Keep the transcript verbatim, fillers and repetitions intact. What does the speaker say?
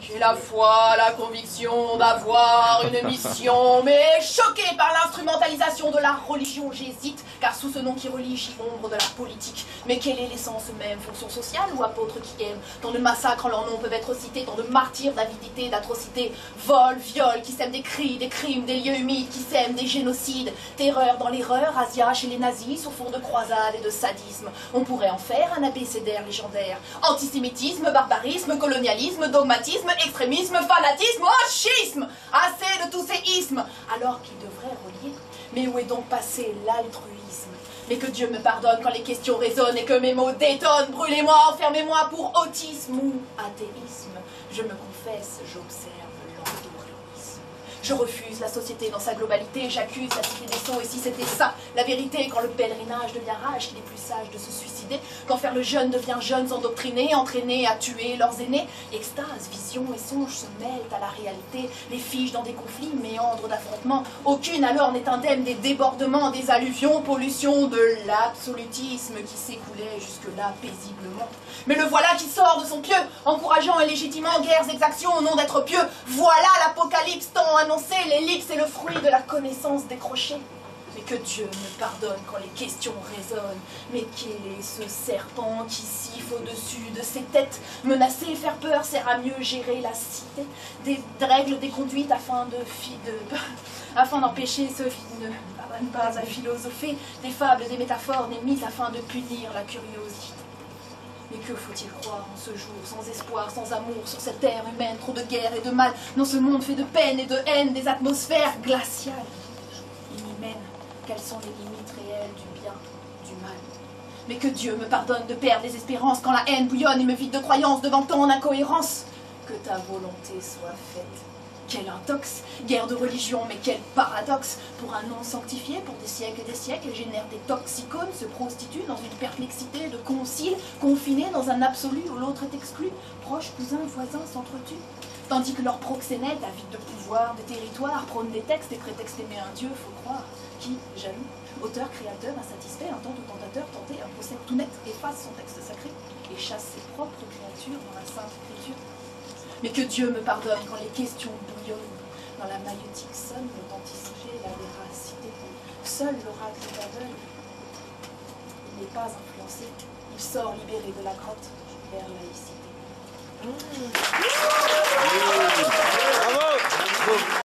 J'ai la foi, la conviction d'avoir une mission, mais choqué par l'instrumentalisation de la religion, j'hésite, car sous ce nom qui relie, j'y ombre de la politique. Mais quelle est l'essence même? Fonction sociale ou apôtre qui aime? Tant de massacres en leur nom peuvent être cités, tant de martyrs d'avidité, d'atrocité, vol, viol, qui sèment des cris, des crimes, des lieux humides, qui sèment des génocides, terreur dans l'erreur, Asia chez les nazis, sur fond de croisade et de sadisme. On pourrait en faire un abécédaire légendaire. Antisémitisme, barbarisme, colonialisme, dogmatisme, extrémisme, fanatisme, oh, schisme! Assez de tous ces ismes, alors qu'ils devraient relier. Mais où est donc passé l'altruisme? Mais que Dieu me pardonne quand les questions résonnent et que mes mots détonnent. Brûlez-moi, enfermez-moi pour autisme ou athéisme. Je me confesse, j'observe l'endormisme. Je refuse la société dans sa globalité, j'accuse la cité des sots, et si c'était ça, la vérité, quand le pèlerinage devient rage, qu'il est plus sage de se suicider, quand faire le jeune devient jeunes endoctrinés, entraînés à tuer leurs aînés, extase, vision et songe se mêlent à la réalité, les figent dans des conflits, méandres d'affrontements, aucune alors n'est indemne des débordements, des alluvions, pollution de l'absolutisme qui s'écoulait jusque-là paisiblement. Mais le voilà qui sort de son pieu, encourageant et légitimant guerres, exactions au nom d'être pieux, voilà l'apocalypse tant annoncé, l'ellipse est le fruit de la connaissance décrochée. Mais que Dieu me pardonne quand les questions résonnent. Mais quel est ce serpent qui siffle au-dessus de ses têtes? Menacer, faire peur sert à mieux gérer la cité. Des règles, des conduites afin de, de afin d'empêcher ceux qui ne parviennent pas à philosopher. Des fables, des métaphores, des mythes afin de punir la curiosité. Mais que faut-il croire en ce jour, sans espoir, sans amour, sur cette terre humaine, trop de guerre et de mal, dans ce monde fait de peine et de haine, des atmosphères glaciales, inhumaines. Quelles sont les limites réelles du bien, du mal? Mais que Dieu me pardonne de perdre les espérances quand la haine bouillonne et me vide de croyances devant tant d'incohérences. Que ta volonté soit faite. Quel intox, guerre de religion, mais quel paradoxe. Pour un nom sanctifié, pour des siècles et des siècles, génère des toxicones, se prostituent dans une perplexité de conciles, confinés dans un absolu où l'autre est exclu. Proches, cousins, voisins s'entretuent. Tandis que leurs proxénètes, avides de pouvoir, de territoire, prônent des textes et prétextent d'aimer un Dieu, faut croire. Qui, jaloux, auteur, créateur, insatisfait, un tente tentateur, tenté, un procès tout net, efface son texte sacré et chasse ses propres créatures dans la sainte écriture. Mais que Dieu me pardonne quand les questions bouillonnent. Dans la maïeutique sonne l'authenticité, la véracité. Seul l'oracle est aveugle. Il n'est pas influencé. Il sort libéré de la grotte vers laïcité. Mmh.